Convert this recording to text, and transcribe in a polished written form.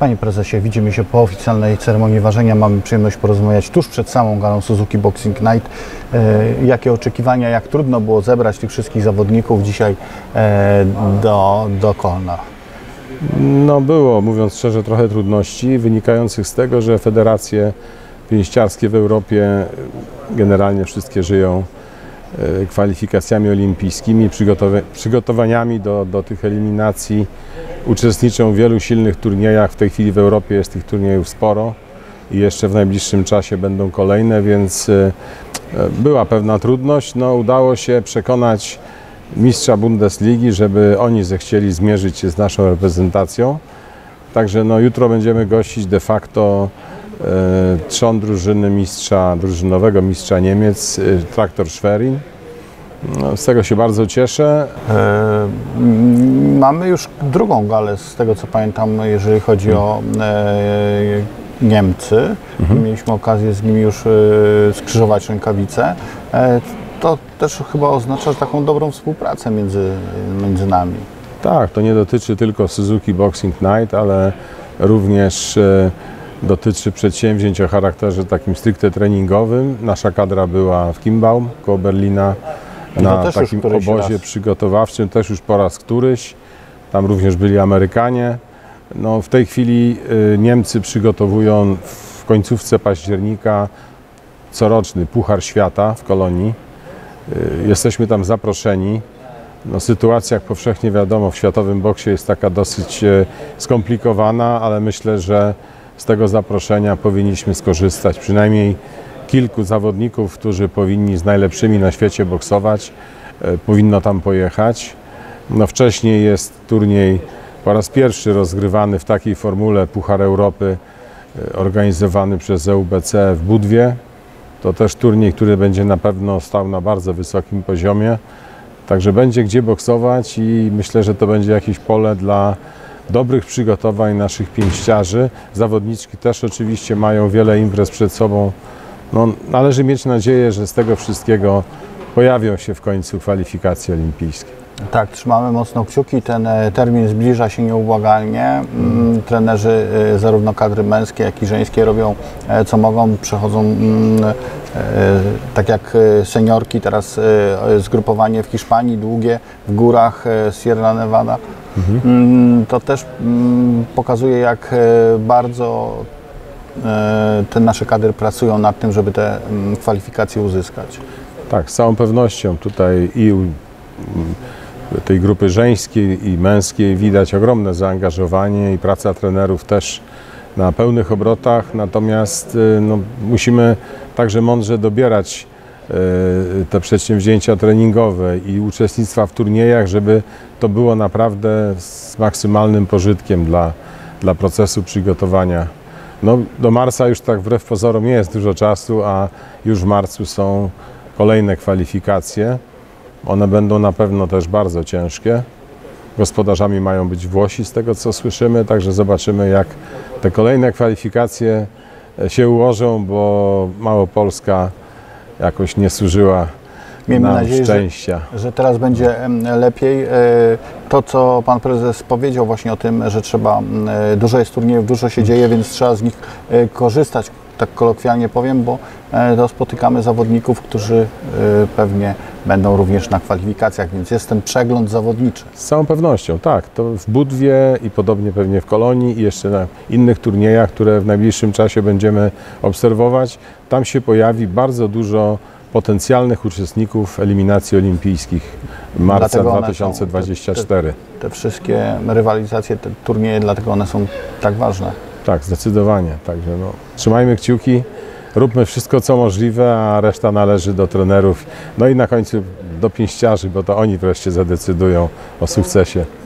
Panie prezesie, widzimy się po oficjalnej ceremonii ważenia. Mamy przyjemność porozmawiać tuż przed samą galą Suzuki Boxing Night. Jakie oczekiwania, jak trudno było zebrać tych wszystkich zawodników dzisiaj do Kolna? No było, mówiąc szczerze, trochę trudności wynikających z tego, że federacje pięściarskie w Europie generalnie wszystkie żyją kwalifikacjami olimpijskimi, przygotowaniami do tych eliminacji. Uczestniczą w wielu silnych turniejach. W tej chwili w Europie jest tych turniejów sporo i jeszcze w najbliższym czasie będą kolejne, więc była pewna trudność. No, udało się przekonać mistrza Bundesligi, żeby oni zechcieli zmierzyć się z naszą reprezentacją. Także no, jutro będziemy gościć de facto trzon drużyny drużynowego mistrza Niemiec, Traktor Schwerin. No, z tego się bardzo cieszę. Mamy już drugą galę, z tego co pamiętam, jeżeli chodzi o Niemcy. Mieliśmy okazję z nimi już skrzyżować rękawice. To też chyba oznacza taką dobrą współpracę między nami. Tak, to nie dotyczy tylko Suzuki Boxing Night, ale również dotyczy przedsięwzięć o charakterze takim stricte treningowym. Nasza kadra była w Kimbaum koło Berlina na takim obozie przygotowawczym, też już po raz któryś. Tam również byli Amerykanie. No, w tej chwili Niemcy przygotowują w końcówce października coroczny Puchar Świata w Kolonii. Jesteśmy tam zaproszeni. No, sytuacja, jak powszechnie wiadomo, w światowym boksie jest taka dosyć skomplikowana, ale myślę, że z tego zaproszenia powinniśmy skorzystać. Przynajmniej kilku zawodników, którzy powinni z najlepszymi na świecie boksować, powinno tam pojechać. No, wcześniej jest turniej po raz pierwszy rozgrywany w takiej formule Puchar Europy, organizowany przez EUBC w Budwie. To też turniej, który będzie na pewno stał na bardzo wysokim poziomie. Także będzie gdzie boksować i myślę, że to będzie jakieś pole dla dobrych przygotowań naszych pięściarzy. Zawodniczki też oczywiście mają wiele imprez przed sobą. No, należy mieć nadzieję, że z tego wszystkiego pojawią się w końcu kwalifikacje olimpijskie. Tak, trzymamy mocno kciuki. Ten termin zbliża się nieubłaganie. Trenerzy zarówno kadry męskiej, jak i żeńskiej robią co mogą. Przechodzą tak jak seniorki, teraz zgrupowanie w Hiszpanii, długie w górach Sierra Nevada. To też pokazuje, jak bardzo te nasze kadry pracują nad tym, żeby te kwalifikacje uzyskać. Tak, z całą pewnością tutaj i tej grupy żeńskiej i męskiej widać ogromne zaangażowanie i praca trenerów też na pełnych obrotach, natomiast no, musimy także mądrze dobierać te przedsięwzięcia treningowe i uczestnictwa w turniejach, żeby to było naprawdę z maksymalnym pożytkiem dla procesu przygotowania. No, do marca już tak wbrew pozorom nie jest dużo czasu, a już w marcu są kolejne kwalifikacje. One będą na pewno też bardzo ciężkie. Gospodarzami mają być Włosi, z tego co słyszymy, także zobaczymy, jak te kolejne kwalifikacje się ułożą, bo Małopolska jakoś nie służyła nam szczęścia. Że teraz będzie lepiej. To, co pan prezes powiedział właśnie o tym, że dużo jest turniejów, dużo się dzieje, więc trzeba z nich korzystać, tak kolokwialnie powiem, bo to spotykamy zawodników, którzy pewnie będą również na kwalifikacjach, więc jest ten przegląd zawodniczy. Z całą pewnością, tak. To w Budwie i podobnie pewnie w Kolonii i jeszcze na innych turniejach, które w najbliższym czasie będziemy obserwować. Tam się pojawi bardzo dużo potencjalnych uczestników eliminacji olimpijskich marca 2024. Te wszystkie rywalizacje, te turnieje, dlatego one są tak ważne. Tak, zdecydowanie. Także no, trzymajmy kciuki, róbmy wszystko co możliwe, a reszta należy do trenerów, no i na końcu do pięściarzy, bo to oni wreszcie zadecydują o sukcesie.